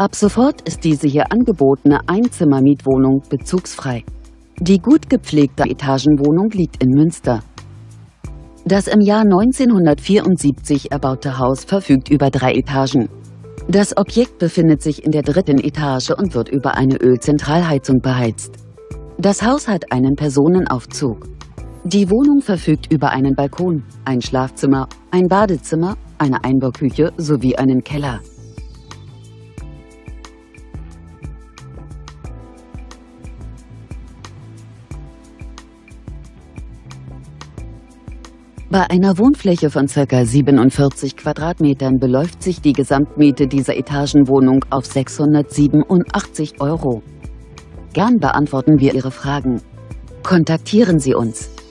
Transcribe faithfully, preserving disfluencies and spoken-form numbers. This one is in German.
Ab sofort ist diese hier angebotene Einzimmer-Mietwohnung bezugsfrei. Die gut gepflegte Etagenwohnung liegt in Münster. Das im Jahr neunzehnhundertvierundsiebzig erbaute Haus verfügt über drei Etagen. Das Objekt befindet sich in der dritten Etage und wird über eine Ölzentralheizung beheizt. Das Haus hat einen Personenaufzug. Die Wohnung verfügt über einen Balkon, ein Schlafzimmer, ein Badezimmer, eine Einbauküche sowie einen Keller. Bei einer Wohnfläche von ca. siebenundvierzig Quadratmetern beläuft sich die Gesamtmiete dieser Etagenwohnung auf sechshundertsiebenundachtzig Euro. Gern beantworten wir Ihre Fragen. Kontaktieren Sie uns.